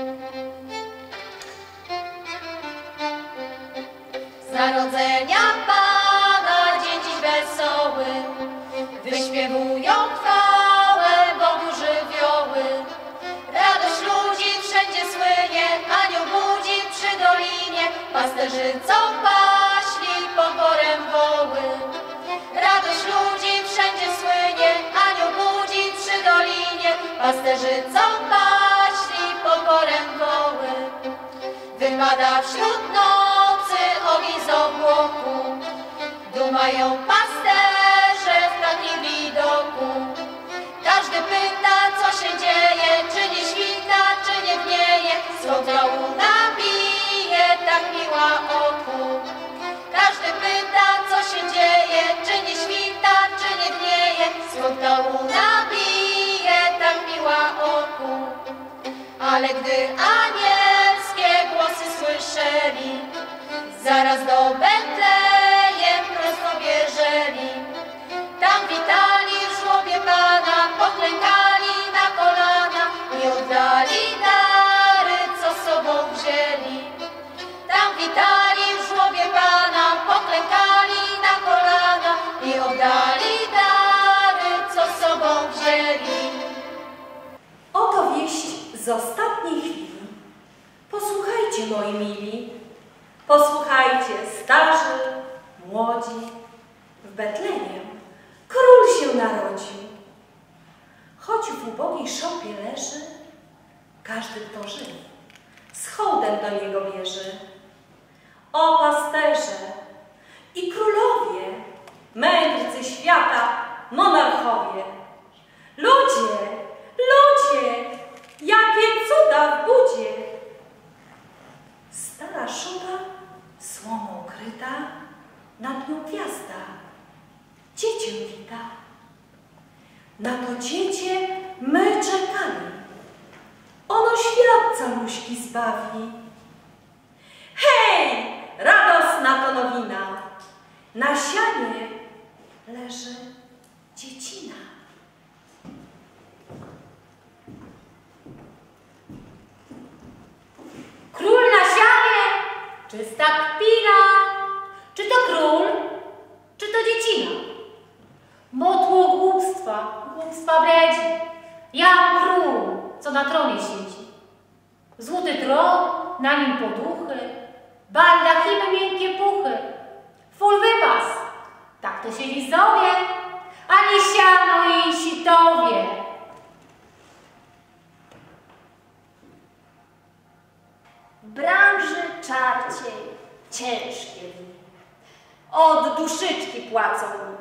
Z narodzenia Pana dzień dziś wesoły, wyśpiewują chwałę Bogu żywioły. Radość ludzi wszędzie słynie, anioł budzi przy dolinie, pasterzy co paśli pod borem woły. Radość ludzi wszędzie słynie, anioł budzi przy dolinie, pasterzy co paśli pod borem woły. Wypada wśród nocy ogień z obłoku, dumają pasterze w takim widoku. Każdy pyta, co się dzieje, czy nie świta, czy nie dnieje, skąd ta łuna bije tak miła oku. Każdy pyta, co się dzieje, czy nie świta, czy nie dnieje, skąd ta łuna bije tak miła oku. Ale gdy anielskie głosy słyszeli, zaraz do Betlejem prosto bieżeli. Tam witali w żłobie Pana, poklękali na kolana i oddali dary, co sobą wzięli. Tam witali w żłobie Pana, poklękali na kolana i oddali dary, co sobą wzięli. Oto wieść z ostatniej chwili. Posłuchajcie, moi mili, posłuchajcie, starzy, młodzi. W Betlejem król się narodził. Choć w ubogiej szopie leży, każdy, kto żyje, z hołdem do niego bierze. O pasterze i królowie, mędrcy świata, monarchowie, ludzie, jakie cuda w budzie! Stara szuba, słomą kryta, nad nią gwiazda, dziecię wita. Na to dziecię my czekali, ono świat caluśki zbawi. Hej, radosna to nowina, na sianie leży dziecina. Król na sianie, czysta kpina. Czy to król, czy to dziecina? Motło głupstwa bredzi. Ja król, co na tronie siedzi. Złoty tron, na nim poduchy, baldachimy miękkie puchy. Full wypas, tak to się lizowie, a nie siano i sitowie. W branży czarciej ciężkie dni, od duszyczki płacą mi.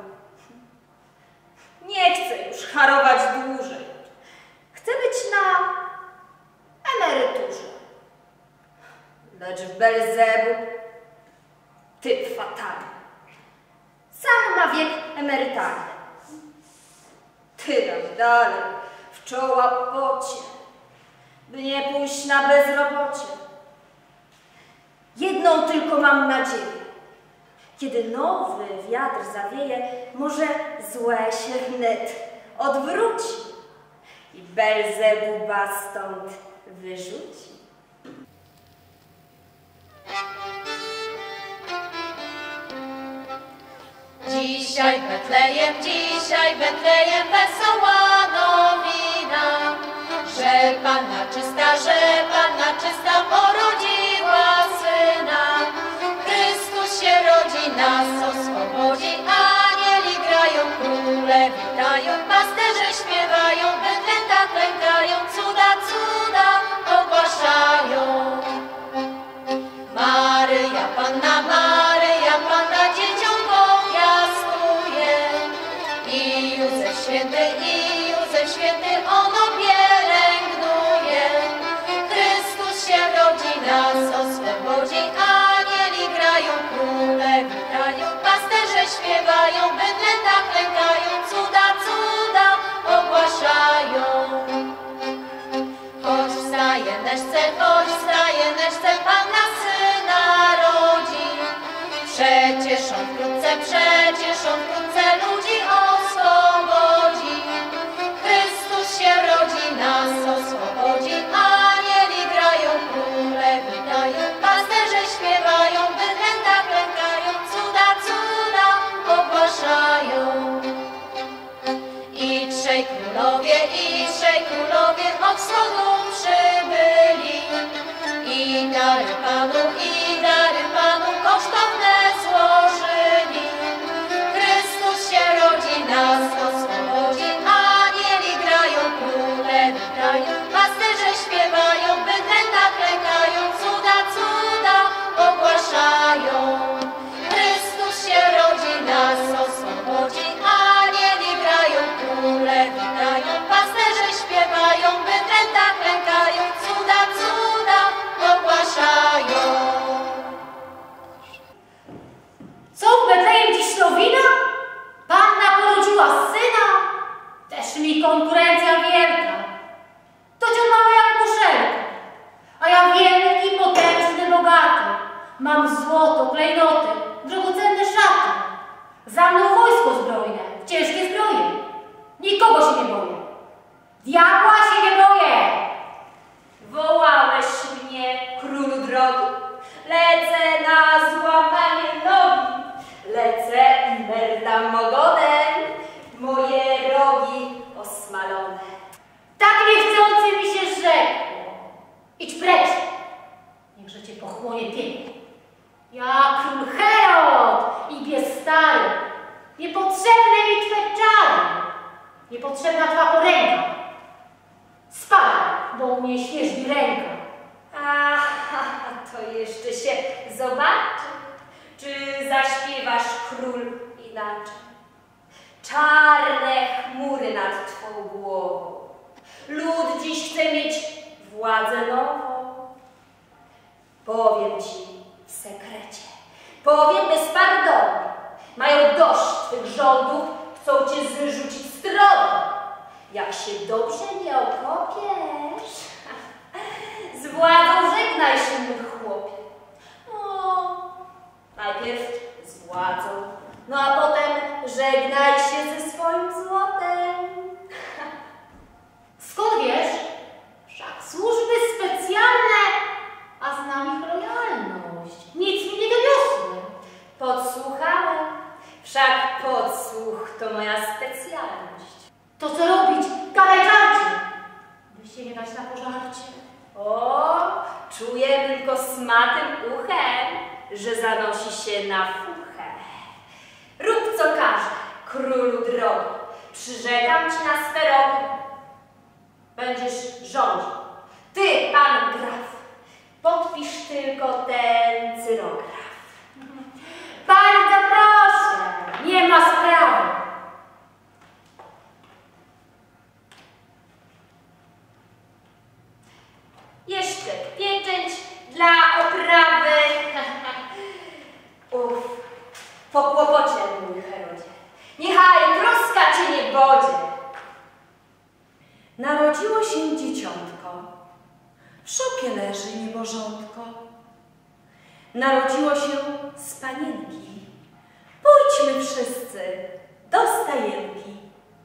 Nie chcę już harować dłużej, chcę być na emeryturze. Lecz Belzebub, typ fatalny, sam ma wiek emerytalny. Tyram dalej w czoła pocie, by nie pójść na bezrobocie. Jedną tylko mam nadzieję. Kiedy nowy wiatr zawieje, może złe się wnet odwróci i Belzebuba stąd wyrzuci. Dzisiaj Betlejem wesoła nowina, że Panna czysta porodziła Syna. Chrystus się rodzi, nas oswobodzi, anieli grają, króle witają, pasterze śpiewają, bydlęta klękają, cuda ogłaszają. Maryja Panna dzieciątką piastuje i Józef święty ono pielęgnuje. Chrystus się rodzi, nas oswobodzi, anieli grają, króle witają, pasterze śpiewają, bydlęta klękają, cuda ogłaszają. Choć wstaje neszce, Panna Syna rodzi. Przecież on wkrótce ludzi oswobodzi. Chrystus się rodzi, nas oswobodzi, anieli grają, Idź precz! Niechże cię pochłonie piekło. Ja król Herod i pies stary. Niepotrzebne mi twe czary. Niepotrzebna twa poręka. Spadaj, bo mnie śnieżni ręka. Aha, to jeszcze się zobaczy, czy zaśpiewasz król inaczej. Czarne chmury nad twą głową. Lud dziś chce mieć władzę nową. Powiem ci w sekrecie, powiem bez pardonu. Mają dość twych rządów, chcą cię zrzucić z tronu. Jak się dobrze nie okopiesz, z władzą żegnaj się, mój chłopie. No, najpierw z władzą, no a potem żegnaj się ze swoim złotem. Skąd wiesz? Wszak służby specjalne, a znam ich lojalność. Nic mi nie doniosły. Podsłuchałem, wszak podsłuch to moja specjalność. To co robić? Gadaj żarcie, by się nie dać na pożarcie. O, czuję tylko smatym uchem, że zanosi się na fuchę. Rób co każe, królu drogi, przyrzekam ci na swe rogi. Będziesz rządził, ty, pan graf, podpisz tylko ten cyrograf. Bardzo proszę, nie ma sprawy. Jeszcze pieczęć dla oprawy. Uff, po kłopocie, mój Herodzie. Niechaj troska cię nie bodzi. Narodziło się dzieciątko, w szopie leży nieborządko. Narodziło się z panienki, pójdźmy wszyscy do stajenki.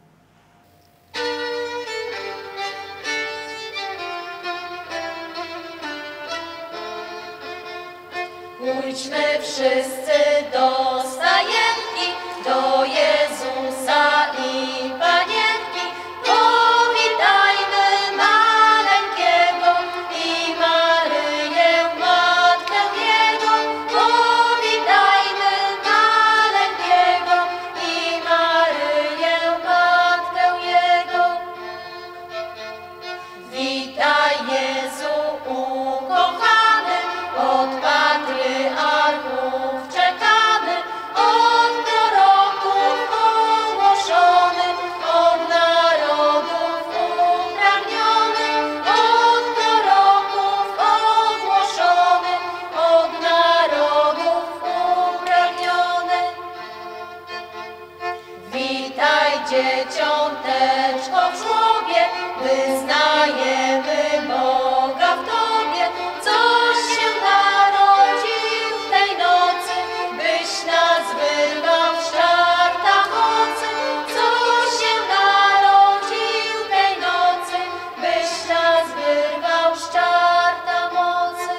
Pójdźmy wszyscy do stajenki, do Jezusa i Panienki. Powitajmy maleńkiego i Maryję, Matkę Jego. Powitajmy maleńkiego i Maryję, Matkę Jego. Witaj Jezu ukochany, od patriarchów czekany, od proroków ogłoszony, od narodów upragniony, od proroków ogłoszony, od narodów upragniony. Witaj dzieciąteczko w żłobie, wyznajemy Boga w Tobie, coś się narodził w tej nocy, byś nas wyrwał z czarta mocy. Coś się narodził w tej nocy, byś nas wyrwał z czarta mocy.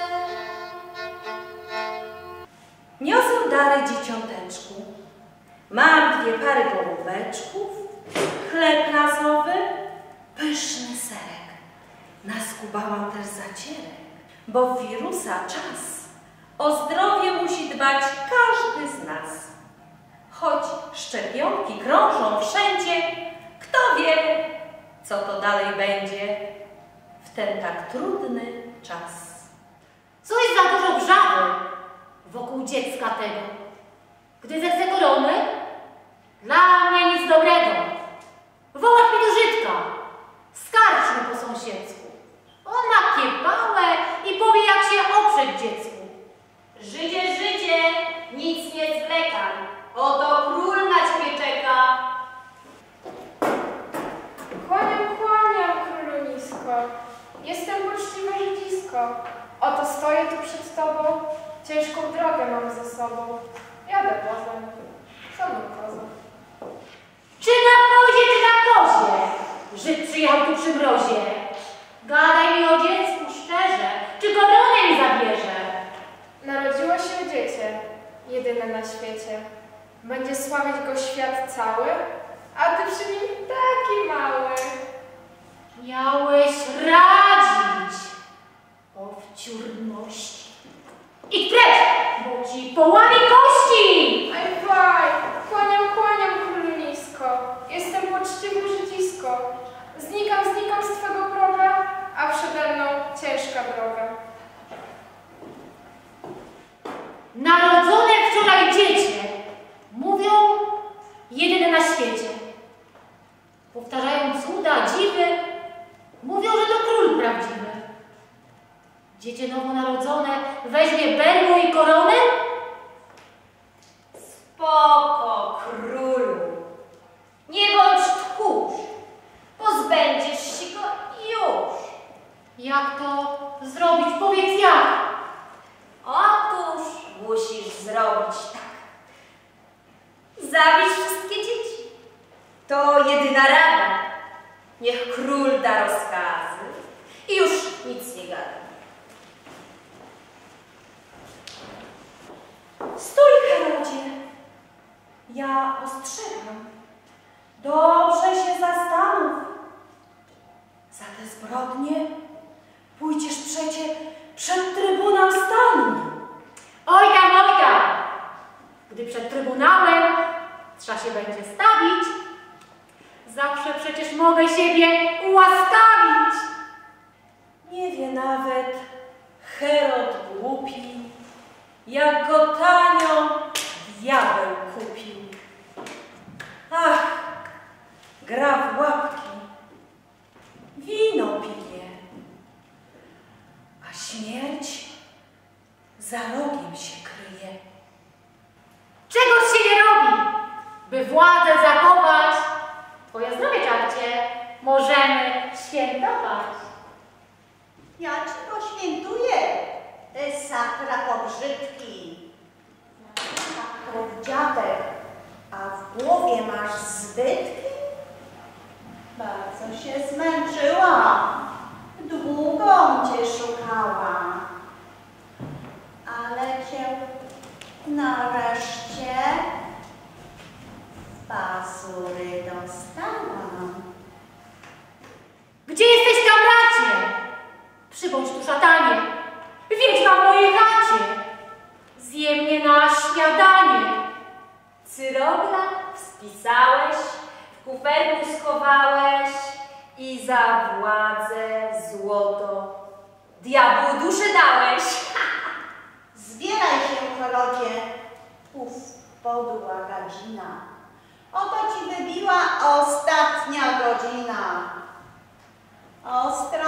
Niosę dary dzieciąteczku, mam 2 pary gołóweczków, chleb nazowy, pyszny serek. Naskubałam też zacierek, bo w wirusa czas. O zdrowie musi dbać każdy z nas. Choć szczepionki krążą wszędzie, kto wie, co to dalej będzie w ten tak trudny czas. Coś za dużo wrzawy wokół dziecka tego. Gdy zechce korony, dla mnie nic dobrego. Wołać mi do Żydka, skarżmy po sąsiedzku. On ma kiepałę i powie, jak się oprzeć dziecku. Żydzie, Żydzie, nic nie zwlekaj, oto król na ciebie czeka. Kłaniam, królu nisko. Jestem poczciwe żydzisko. Oto stoję tu przed tobą. Ciężką drogę mam za sobą. Jadę pozem. Samą kozą. Czy na wodzie, czy na kozie? Żyd przyjechał tu przy mrozie. Gadaj mi o dziecku szczerze, czy koronę mi zabierze? Narodziło się dziecię, jedyne na świecie. Będzie sławić go świat cały, a ty przy nim taki mały. Miałeś radzić. ścieżka droga. Narodzone wczoraj dziecię, mówią jedyne na świecie. Powtarzają cuda, dziwy, mówią, że to król prawdziwy. Dziecię nowonarodzone weźmie berło i koronę? Spoko, królu. Nie bądź tchórz. Pozbędziesz się go już. Jak to zrobić? Powiedz jak. Otóż musisz zrobić tak. Zabić wszystkie dzieci. To jedyna rada. Niech król da rozkazy i już nic nie gada. Stój, Herodzie! Ja ostrzegam. Dobrze się zastanów. Za te zbrodnie pójdziesz przecie przed Trybunał Stanu. Oj tam, gdy przed trybunałem trzeba się będzie stawić, zawsze przecież mogę siebie ułaskawić. Nie wie nawet Herod głupi, jak go tanio diabeł kupił. Ach, gra w łapki, wino pije, a śmierć za rogiem się kryje. Czegoż się nie robi, by władzę zachować. Twoje zdrowie, czarcie, możemy świętować. Ja ci poświętuję, ty satrapo brzydki. Tak, dziadek, a w głowie masz zbytki? Bardzo się zmęczyłam, długo cię szukałam, ale cię nareszcie w pazury dostałam. Gdzie jesteś, kamracie? Przybądź tu, szatanie, wiedźma w mojej chacie. Zje mnie na śniadanie. Cyrograf spisałeś, w kuferku schowałeś i za władzę złoto diabłu duszę dałeś. Zbieraj się, Herodzie, uf, podła gadzina. Oto ci wybiła ostatnia godzina. Ostra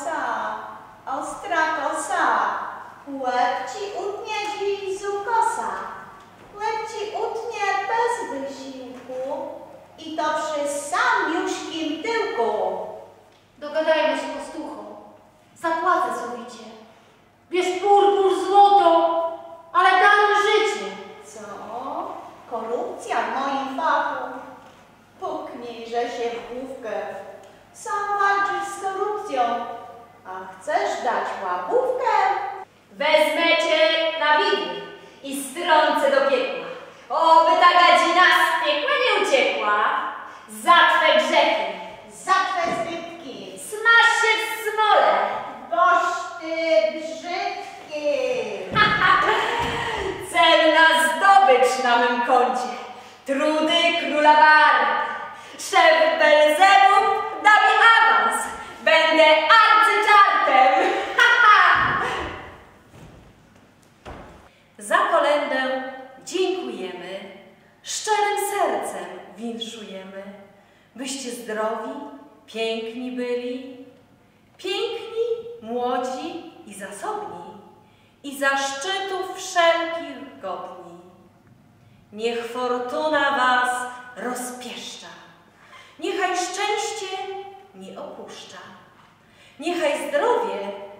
kosa, łeb ci utnie dziś z ukosa. Łeb ci utnie bez wysiłku i to przy samiuśkim tyłku. Dogadajmy się, pastucho, zapłacę sowicie. Bierz purpur, złoto, ale daruj życie. Co? Korupcja w moim fachu? Puknijże się w główkę. Sam walczysz z korupcją, a chcesz dać łapówkę? Wezmę cię na widły i strącę do piekła. Oby ta gadzina z piekła nie uciekła. Za twe grzechy, Za twe zbytki, smaż się w smole. boś ty brzydki. Cenna zdobycz na mym koncie. Trudy króla wart. Szef Belzebub da mi awans. Będę arcyczartem. Za kolędę dziękujemy, szczerym sercem winszujemy, byście zdrowi, piękni byli, piękni, młodzi i zasobni, i zaszczytów wszelkich godni. Niech fortuna was rozpieszcza, niechaj szczęście nie opuszcza, niechaj zdrowie